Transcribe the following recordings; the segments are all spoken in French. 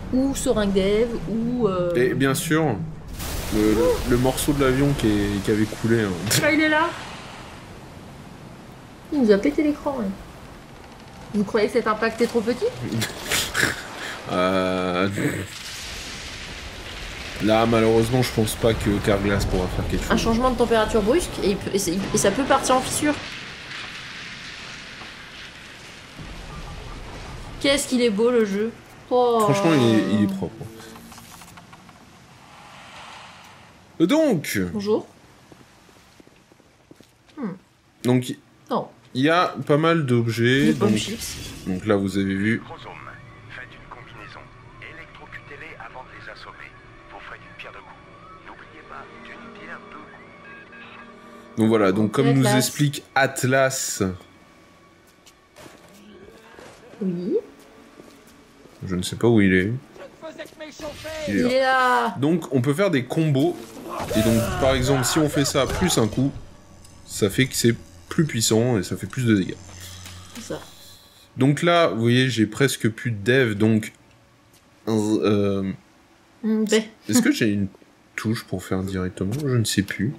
ou seringue d'Ève, ou... Et bien sûr, le morceau de l'avion qui avait coulé. Hein. Ah, il est là. Il nous a pété l'écran. Ouais. Vous croyez que cet impact est trop petit? Là, malheureusement, je pense pas que Carglass pourra faire quelque chose. Un changement de température brusque, et ça peut partir en fissure. Qu'est-ce qu'il est beau, le jeu. Oh. Franchement, il est propre. Donc... Bonjour. Donc, Non. il y a pas mal d'objets. Donc là, vous avez vu... Faites une combinaison. Électrocutez-les avant de les assommer. Vous ferez d'une pierre deux coups. N'oubliez pas, d'une pierre deux coups. Donc voilà, donc comme nous Atlas. explique Atlas... Oui. Je ne sais pas où il est. Il est là. Il est là. Donc on peut faire des combos. Et donc par exemple si on fait ça plus un coup, ça fait que c'est plus puissant et ça fait plus de dégâts. C'est ça. Donc là, vous voyez, j'ai presque plus de dev, donc... Est-ce que j'ai une touche pour faire directement? Je ne sais plus.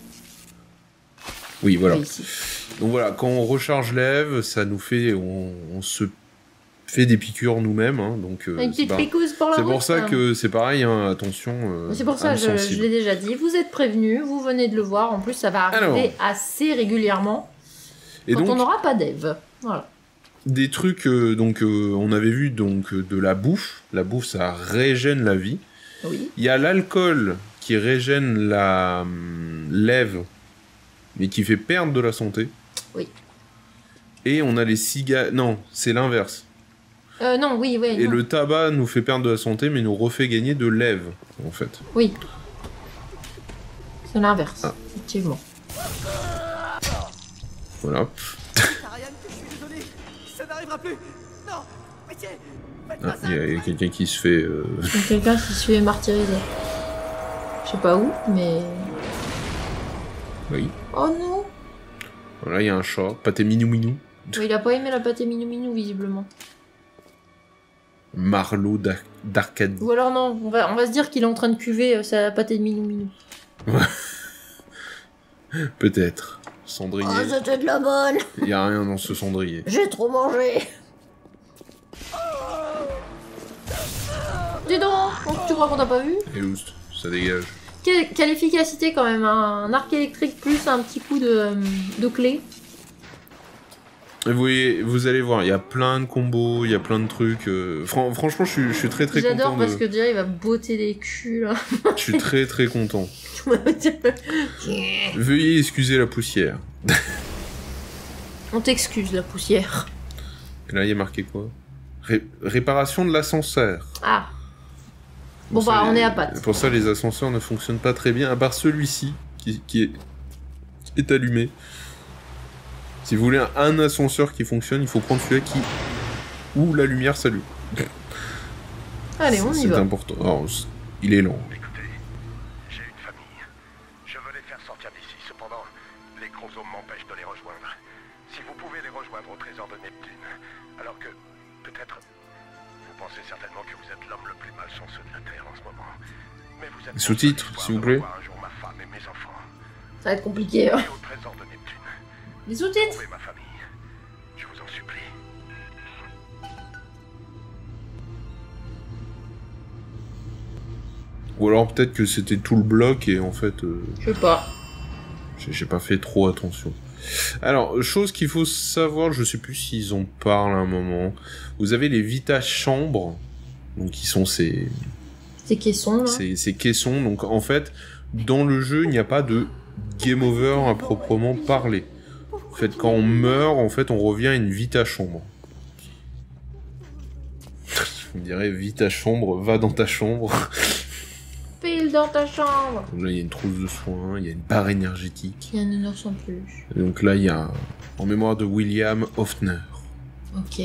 Oui, voilà. Donc voilà, quand on recharge l'Ève, ça nous fait... On se fait des piqûres nous-mêmes, hein, donc... Une petite picouse pour la c'est route, pour ça hein. que c'est pareil, hein, attention... c'est pour ça, je l'ai déjà dit. Vous êtes prévenus, vous venez de le voir. En plus, ça va arriver assez régulièrement. Et quand on n'aura pas d'Ève. Voilà. Des trucs, on avait vu donc de la bouffe. La bouffe, ça régène la vie. Oui. Il y a l'alcool qui régène la l'Ève, mais qui fait perdre de la santé. Oui. Et on a les cigares... Non, c'est l'inverse. Non, oui, oui. Et non. le tabac nous fait perdre de la santé, mais nous refait gagner de l'Ève, en fait. Oui. C'est l'inverse, effectivement. Voilà. Il y a quelqu'un qui se fait... Quelqu'un qui se fait martyriser. Je sais pas où, mais... Oui. Oh non. Voilà, il y a un chat. Pâté minou minou. Oui, il a pas aimé la pâté minou minou, visiblement. Marlowe d'Arcadie. Ou alors non, on va se dire qu'il est en train de cuver sa pâté de minou minou. Peut-être. Cendrier. Oh, c'était de la bonne. Il y a rien dans ce cendrier. J'ai trop mangé. Dis donc, tu crois qu'on t'a pas vu? Et oust, ça dégage. Quelle efficacité quand même, hein. Un arc électrique plus un petit coup de clé. Et vous allez voir, il y a plein de combos, il y a plein de trucs. Franchement, je suis très content. J'adore parce que déjà il va botter les culs là. Je suis très content. Veuillez excuser la poussière. On t'excuse la poussière. Et là, il y a marqué quoi? Réparation de l'ascenseur. Ah. Bon bah on est à pattes. Pour ça, les ascenseurs ne fonctionnent pas très bien, à part celui-ci qui est allumé. Si vous voulez un ascenseur qui fonctionne, il faut prendre celui-là où la lumière s'allume. Allez, on y va. C'est important. Alors, il est lent. Écoutez, j'ai une famille. Je veux les faire sortir d'ici. Cependant, les chromosomes m'empêchent de les rejoindre. Si vous pouvez les rejoindre au trésor de Neptune, alors que, peut-être, vous pensez certainement que vous êtes l'homme le plus malchanceux de la Terre en ce moment. Mais vous êtes... Sous-titres, s'il vous plaît. Un jour ma femme et mes enfants. Ça va être compliqué. Hein. Et au trésor de Neptune. Les sous-titres. Sauvez ma famille. Je vous en supplie. Ou alors peut-être que c'était tout le bloc et en fait... Je sais pas. J'ai pas fait trop attention. Alors, chose qu'il faut savoir, je sais plus s'ils en parlent à un moment. Vous avez les Vita chambres, donc qui sont ces... Ces caissons, là. Ces caissons, donc en fait, dans le jeu, il n'y a pas de game over à proprement parler. En fait, quand on meurt, en fait, on revient à une Vita chambre. On dirait Vita chambre, va dans ta chambre. Pile dans ta chambre. Donc là, il y a une trousse de soins, il y a une barre énergétique. Il y a un innocent en plus. Et donc là, il y a en mémoire de William Hoffner. Ok.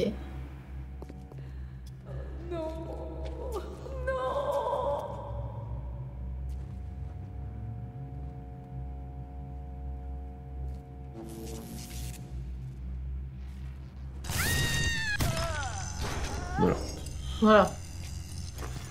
Voilà. Voilà.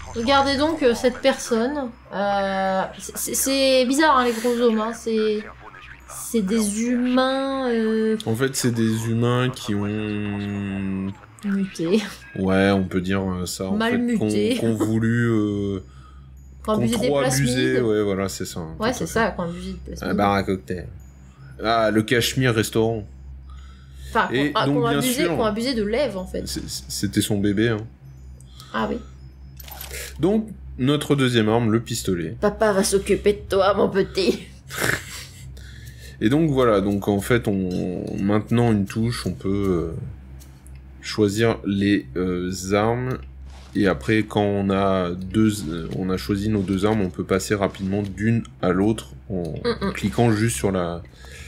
Regardez donc cette personne. C'est bizarre, hein, les chromosomes. Hein. C'est des humains... En fait, c'est des humains qui ont... muté. Ouais, on peut dire ça. Mal muté. Qu'on voulu... Quand abusé des plasmides. Ouais, voilà, c'est ça. Ouais, c'est ça, quand abusé des plasmides. Un bar à cocktail. Ah, le Cachemire restaurant. Enfin, qu'on abusé de l'Ève, en fait. C'était son bébé, hein. Ah oui. Donc, notre deuxième arme, le pistolet. Papa va s'occuper de toi, mon petit. Et donc, voilà. Donc, en fait, maintenant une touche, on peut choisir les armes. Et après, quand on a choisi nos 2 armes, on peut passer rapidement d'une à l'autre en cliquant juste sur la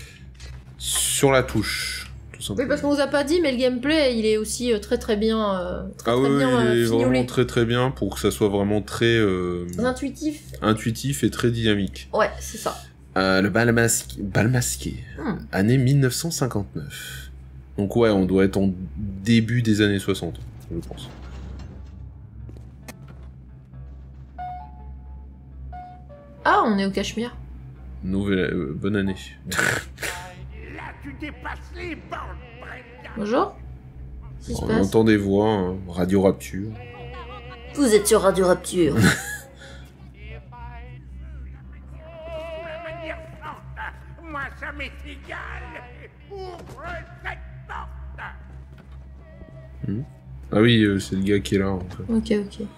touche. Tout simplement. Oui, parce qu'on vous a pas dit, mais le gameplay, il est aussi très très bien. Il est vraiment très très bien pour que ça soit vraiment très intuitif et très dynamique. Ouais, c'est ça. Le bal masqué, année 1959. Donc ouais, on doit être en début des années 60, je pense. Ah, on est au Cachemire. Bonne année. Bonjour. On entend des voix, hein. Radio Rapture. Vous êtes sur Radio Rapture. Moi, ça m'est égal. Ouvre cette porte. Ah oui, c'est le gars qui est là, en fait. Ok.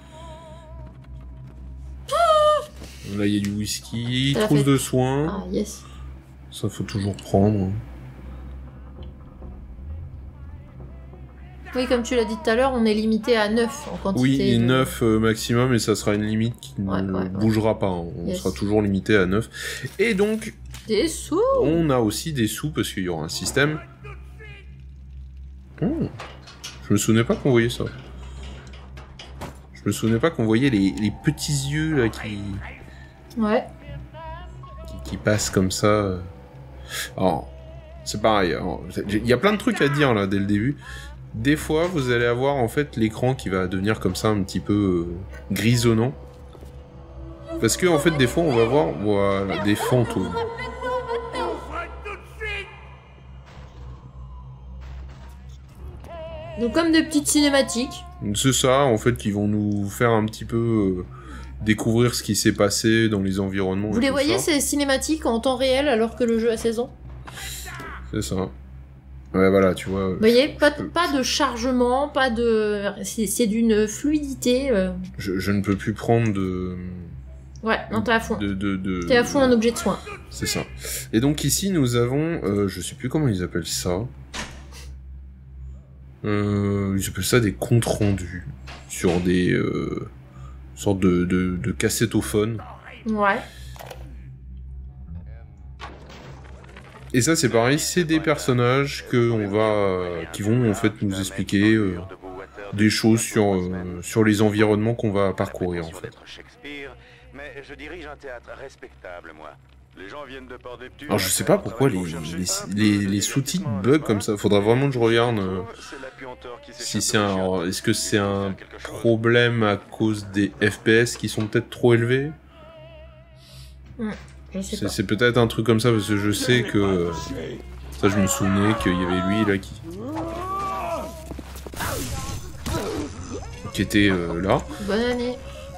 Là, il y a du whisky, trousse de soins. Ah, yes. Ça, faut toujours prendre. Oui, comme tu l'as dit tout à l'heure, on est limité à 9 en quantité. Oui, 9 maximum, et ça sera une limite qui ne bougera pas. On sera toujours limité à 9. Et donc... Des sous. On a aussi des sous, parce qu'il y aura un système. Je me souvenais pas qu'on voyait ça. Je me souvenais pas qu'on voyait les petits yeux, là, qui... Ouais. Qui passent comme ça. Alors, c'est pareil. Il y a plein de trucs à dire, là, dès le début. Des fois, vous allez avoir, en fait, l'écran qui va devenir comme ça, un petit peu grisonnant. Parce que, en fait, des fois, on va voir, voilà, des fantômes. Donc, comme des petites cinématiques. C'est ça, en fait, qui vont nous faire un petit peu... découvrir ce qui s'est passé dans les environnements. Vous les voyez, ces cinématiques en temps réel alors que le jeu a 16 ans? C'est ça. Ouais, voilà, tu vois. Vous voyez, pas de chargement, pas de... C'est d'une fluidité. Je ne peux plus prendre de... Ouais, non, t'es à fond. T'es à fond en objet de soin. C'est ça. Et donc ici, nous avons... je sais plus comment ils appellent ça. Ils appellent ça des comptes rendus. Sur des... sorte de cassettophone. Ouais. Et ça, c'est pareil, c'est des personnages qui vont en fait nous expliquer des choses sur les environnements qu'on va parcourir en fait. Mais je dirige un théâtre respectable, moi. Les gens viennent de Port-Neptune. Alors je sais pas pourquoi les sous-titres bug comme ça. Faudra vraiment que je regarde si c'est est-ce que c'est un problème à cause des FPS qui sont peut-être trop élevés? Je sais pas. C'est peut-être un truc comme ça parce que je sais que ça je me souvenais qu'il y avait lui là qui était là. Bonne année.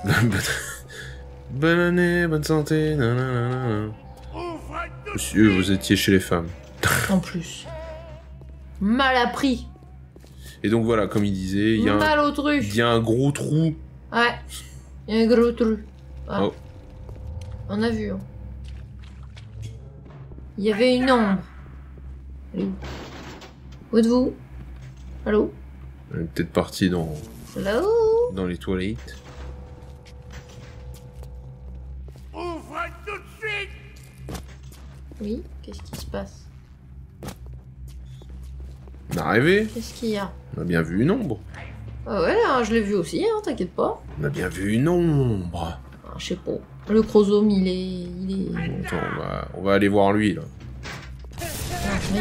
Bonne année, bonne santé. Nanana. Monsieur, vous étiez chez les femmes. En plus. Mal appris. Et donc voilà, comme il disait, il y a un gros trou. Ouais. Il y a un gros trou. Ah. Oh. On a vu. Hein. Il y avait une ombre. Où êtes-vous? Allô? Elle est peut-être partie dans les toilettes. Ouvre tout de suite! Oui, qu'est-ce qui se passe? On a rêvé. Qu'est-ce qu'il y a? On a bien vu une ombre. Ah ouais, là, je l'ai vu aussi, hein, t'inquiète pas. On a bien vu une ombre. Ah, je sais pas. Le chromosome, il est... Attends, on va aller voir lui, là. Ah, oui.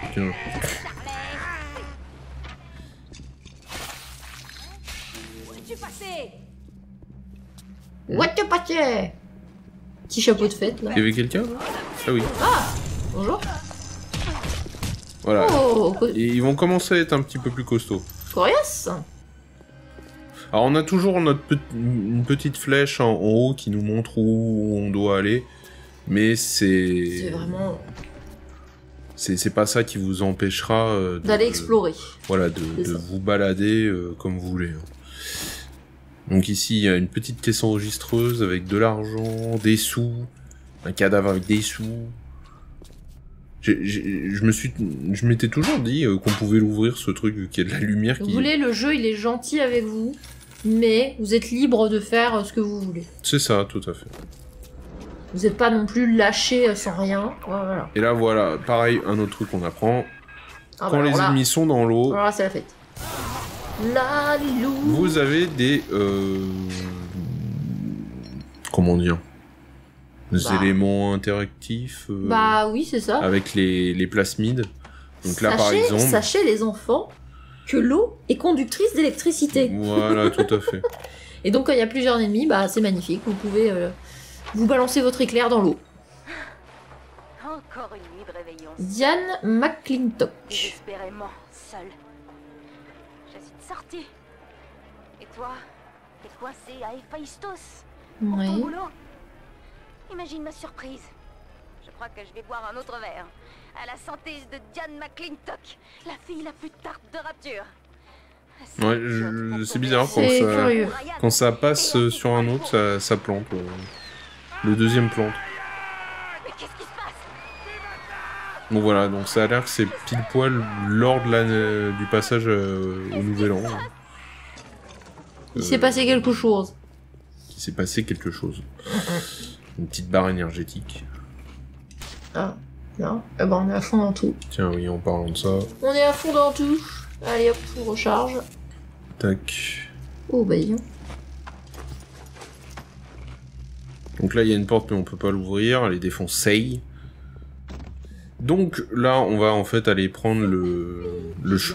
Tiens. es-tu passé? Où es-tu passé? Petit chapeau de fête, là. Il y avait quelqu'un? Ah oui. Ah! Bonjour. Voilà. Oh, Et ils vont commencer à être un petit peu plus costauds. Coriace. Alors on a toujours une petite flèche en haut qui nous montre où on doit aller, mais C'est vraiment... c'est pas ça qui vous empêchera d'aller explorer. Voilà, de vous balader comme vous voulez. Donc ici il y a une petite caisse enregistreuse avec de l'argent, des sous, un cadavre avec des sous. Je m'étais toujours dit qu'on pouvait l'ouvrir ce truc vu qu'il y a de la lumière qui... Vous voulez, le jeu il est gentil avec vous, mais vous êtes libre de faire ce que vous voulez. C'est ça, tout à fait. Vous n'êtes pas non plus lâché sans rien. Voilà. Et là voilà, pareil, un autre truc qu'on apprend. Ah Quand les ennemis sont dans l'eau... Voilà, c'est la fête. La lou. Vous avez des... comment dire? Des éléments interactifs. Bah oui, c'est ça. Avec les plasmides. Donc là, par exemple... Sachez, les enfants, que l'eau est conductrice d'électricité. Voilà, tout à fait. Et donc, quand il y a plusieurs ennemis, bah c'est magnifique. Vous pouvez vous balancer votre éclair dans l'eau. Encore une nuit de réveillon. Diane McClintock. Désespérément seule. Je suis sortie. Et toi, t'es coincé à Héphaïstos. Pour ton boulot. Imagine ma surprise. Je crois que je vais boire un autre verre. À la santé de Diane McClintock, la fille la plus tarte de Rapture. Ouais, c'est bizarre quand ça passe sur un autre, ça plante. Le deuxième plante. Mais qu'est-ce qui se passe? Donc voilà, donc ça a l'air que c'est pile poil lors de du passage au Nouvel An. Il s'est passé quelque chose. Il s'est passé quelque chose. Une petite barre énergétique. Ah, bien. Eh ben, on est à fond dans tout. Tiens, oui, en parlant de ça. On est à fond dans tout. Allez hop, on recharge. Tac. Oh, bah dis donc. Donc là, il y a une porte, mais on peut pas l'ouvrir. Elle est défoncée. Donc là, on va en fait aller prendre le chemin.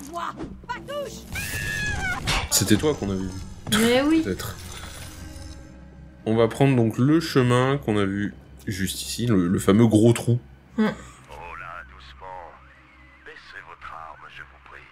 C'était toi qu'on avait vu. Mais oui. Peut-être. On va prendre donc le chemin qu'on a vu juste ici, le fameux gros trou. Oh là, doucement. Baissez votre arme, je vous prie.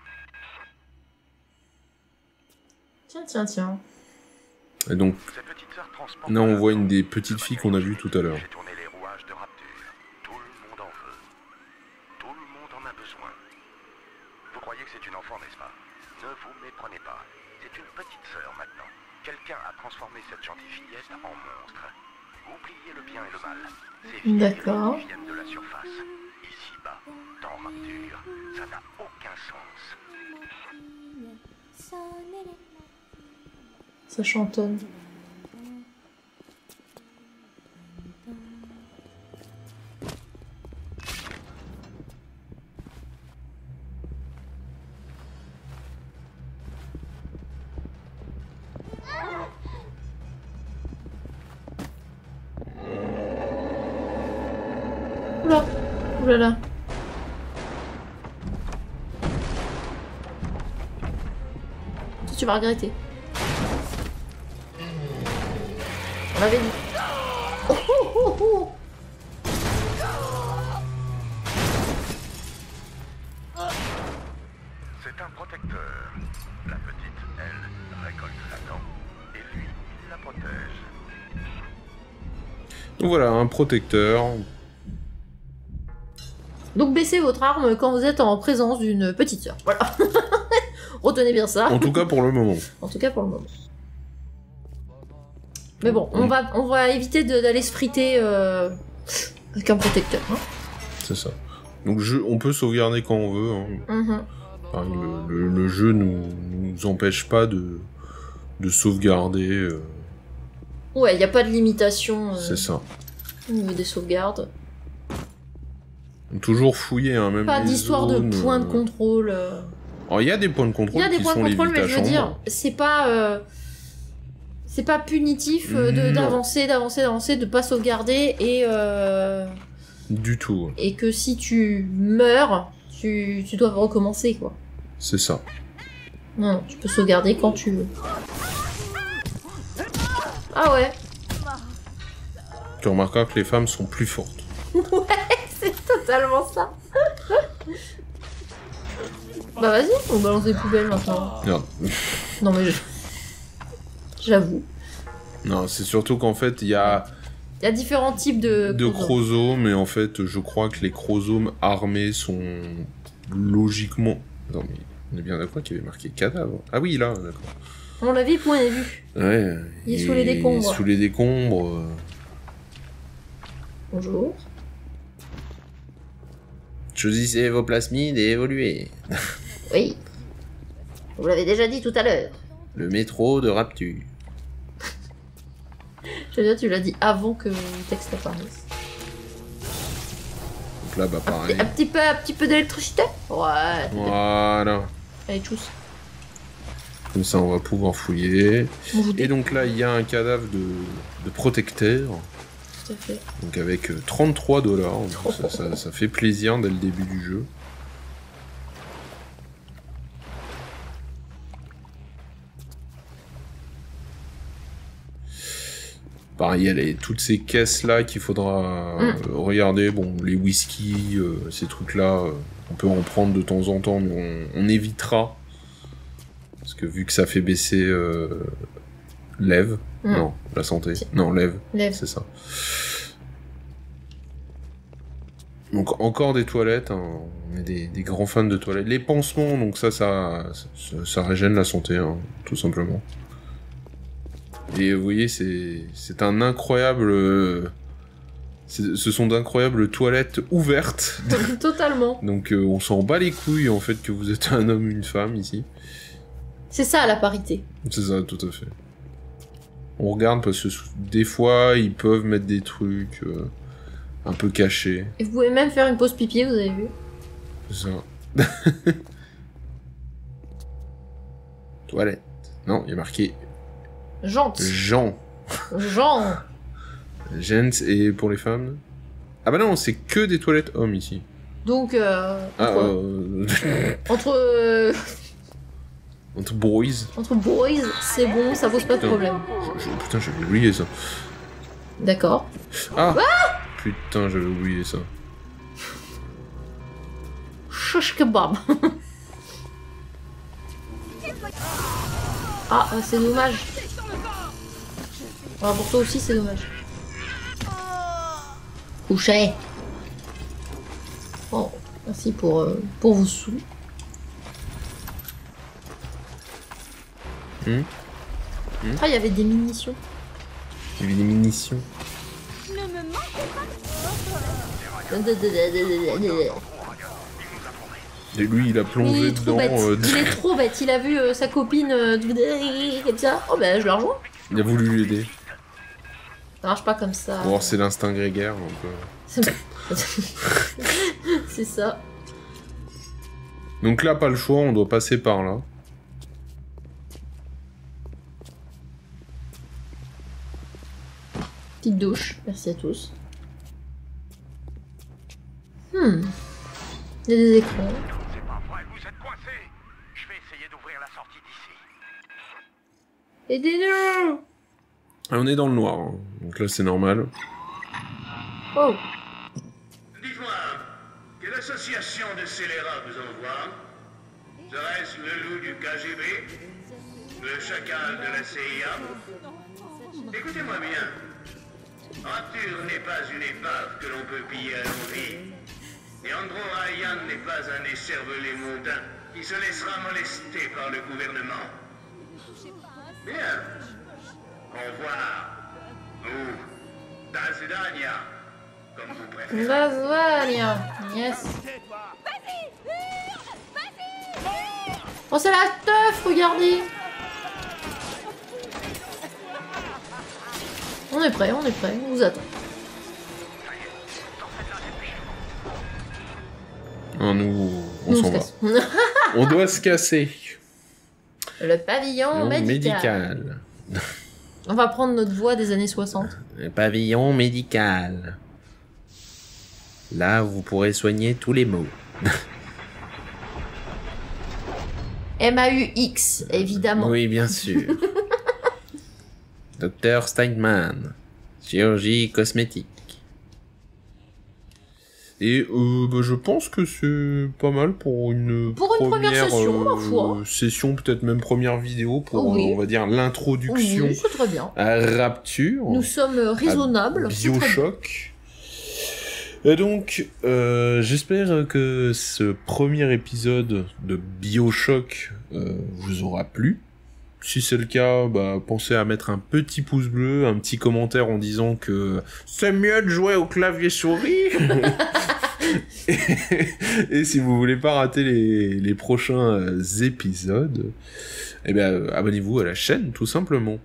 Tiens. Et donc, là on voit une des petites filles qu'on a vues tout à l'heure. J'ai tourné les rouages de Rapture. Tout le monde en veut. Tout le monde en a besoin. Vous croyez que c'est une enfant, n'est-ce pas? Ne vous méprenez pas. C'est une petite sœur maintenant. Quelqu'un a transformé cette gentille fillette en monstre. Oubliez le bien et le mal. Ces filles viennent de la surface. Ici-bas, dans Rapture, ça n'a aucun sens. Ça chantonne. Oula, oulala. Tu vas regretter. On l'avait dit. Oh, oh, oh, oh. C'est un protecteur. La petite, elle, récolte Satan. Et lui, il la protège. Donc voilà, un protecteur. Donc baissez votre arme quand vous êtes en présence d'une petite sœur. Voilà. Retenez bien ça. En tout cas pour le moment. En tout cas pour le moment. Mais bon, on va éviter d'aller se friter avec un protecteur. Hein. C'est ça. Donc on peut sauvegarder quand on veut. Hein. Enfin, le jeu nous empêche pas de sauvegarder. Ouais, il n'y a pas de limitation. C'est ça. Au niveau des sauvegardes. Toujours fouiller, hein, même pas d'histoire de points de contrôle. Alors il y a des points de contrôle. Il y a des points de contrôle, mais je veux dire, c'est pas punitif d'avancer, de pas sauvegarder et. Du tout. Et que si tu meurs, tu dois recommencer, quoi. C'est ça. Non, tu peux sauvegarder quand tu veux. Ah ouais. Tu remarqueras que les femmes sont plus fortes. Ouais, c'est totalement ça. Bah vas-y, on balance des poubelles maintenant. Non. Non mais j'avoue. Non, c'est surtout qu'en fait, il y a différents types de chromosomes, et en fait, je crois que les chromosomes armés sont logiquement... Non mais, on est bien d'accord qu'il y avait marqué cadavre. Ah oui, là, d'accord. On l'a vu, point de vue. Ouais. Il est sous les décombres. Sous les décombres. Bonjour. Choisissez vos plasmides et évoluez. Oui. Vous l'avez déjà dit tout à l'heure. Le métro de Rapture. Je veux dire, tu l'as dit avant que le texte apparaisse. Donc là, bah pareil. Un petit peu d'électricité. Ouais. Voilà. Allez, tchuss. Comme ça, on va pouvoir fouiller. Et donc là, il y a un cadavre de protecteur. Tout à fait. Donc avec 33 $. Ça fait plaisir dès le début du jeu. Pareil, il y a toutes ces caisses-là qu'il faudra regarder. Bon, les whisky, ces trucs-là, on peut en prendre de temps en temps, mais on évitera. Parce que vu que ça fait baisser l'Ève, non, la santé, non, l'Ève, c'est ça. Donc encore des toilettes, hein. On est des grands fans de toilettes. Les pansements, donc ça régène la santé, hein, tout simplement. Et vous voyez, c'est un incroyable... ce sont d'incroyables toilettes ouvertes. Totalement. Donc on s'en bat les couilles, en fait, que vous êtes un homme ou une femme, ici. C'est ça, la parité. C'est ça, tout à fait. On regarde parce que des fois, ils peuvent mettre des trucs un peu cachés. Et vous pouvez même faire une pause pipi, vous avez vu? C'est ça. Toilette. Non, il y a marqué... Jante. Jean. Jean. Gents, et pour les femmes? Ah bah non, c'est que des toilettes hommes, ici. Donc, Entre boys. Entre boys, c'est bon, ça pose pas de problème. Putain, j'avais oublié ça. D'accord. Ah, putain, j'avais oublié ça. Shish kebab. Ah, c'est dommage. Alors pour toi aussi, c'est dommage. Couchez. Oh, merci pour vos sous. Ah, il y avait des munitions. Il y avait des munitions. Ne me manquez pas. Et lui, il a plongé dedans. Il est trop bête. Il a vu sa copine comme ça. Oh ben, je la rejoins. Il a voulu l'aider. Ça marche pas comme ça. Bon, c'est l'instinct grégaire, donc... C'est ça. Donc là, pas le choix, on doit passer par là. Petite douche, merci à tous. Il y a des écrans. C'est pas vrai, vous êtes coincés. Je vais essayer d'ouvrir la sortie d'ici. Aidez-nous! Ah, on est dans le noir, hein. Donc là c'est normal. Oh! Dites-moi, quelle association de scélérats vous envoie? Serait-ce le loup du KGB? Le chacal de la CIA? Écoutez-moi bien. Rapture n'est pas une épave que l'on peut piller à l'envie. Et Andro Ryan n'est pas un écervelé mondain qui se laissera molester par le gouvernement. Bien. Au revoir. Ou Dasdania, comme vous préférez. Lasagna! Yes! Oh, c'est la teuf, regardez! On est prêt, on vous attend. Ah, nous, on s'en va. On doit se casser. Le pavillon médical. On va prendre notre voix des années 60. Le pavillon médical. Là, vous pourrez soigner tous les maux. MAUX, évidemment. Oui, bien sûr. Dr Steinman, chirurgie cosmétique. Et je pense que c'est pas mal pour une première session, ma foi. Session, peut-être même première vidéo pour, on va dire, l'introduction c'est très bien. à Rapture. Nous sommes raisonnables. Bioshock. Et donc, j'espère que ce premier épisode de Bioshock vous aura plu. Si c'est le cas, pensez à mettre un petit pouce bleu, un petit commentaire en disant que c'est mieux de jouer au clavier souris. Et si vous voulez pas rater les prochains épisodes, abonnez-vous à la chaîne, tout simplement.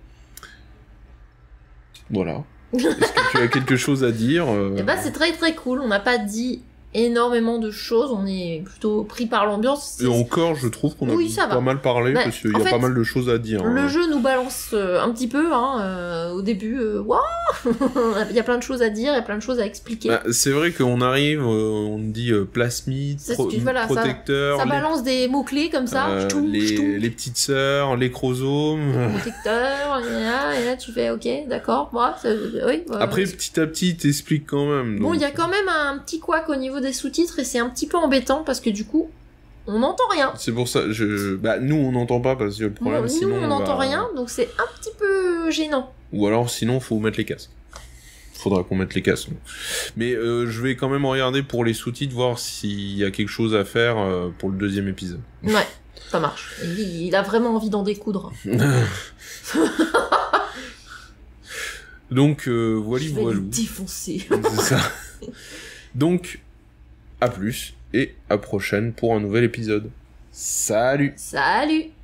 Voilà. Est-ce que tu as quelque chose à dire c'est très très cool. On n'a pas dit énormément de choses, on est plutôt pris par l'ambiance. Et encore, je trouve qu'on a pas mal parlé, parce qu'il y a pas mal de choses à dire. Le jeu nous balance un petit peu, au début, il y a plein de choses à dire, il y a plein de choses à expliquer. C'est vrai qu'on arrive, on dit plasmide, protecteur... Ça balance des mots-clés comme ça. Les petites sœurs, les chromosomes... Protecteur, et là tu fais, ok, d'accord, Après, petit à petit, t'expliques quand même. Bon, il y a quand même un petit couac au niveau des sous-titres et c'est un petit peu embêtant parce que du coup on n'entend rien. C'est pour ça nous on n'entend pas parce que le problème sinon on n'entend rien, donc c'est un petit peu gênant. Ou alors sinon faut mettre les casques. Faudra qu'on mette les casques. Mais je vais quand même regarder pour les sous-titres, voir s'il y a quelque chose à faire pour le deuxième épisode. Ouais, ça marche. Il a vraiment envie d'en découdre. Donc voilà. Je vais le défoncer. C'est ça. Donc à plus et à prochaine pour un nouvel épisode. Salut. Salut.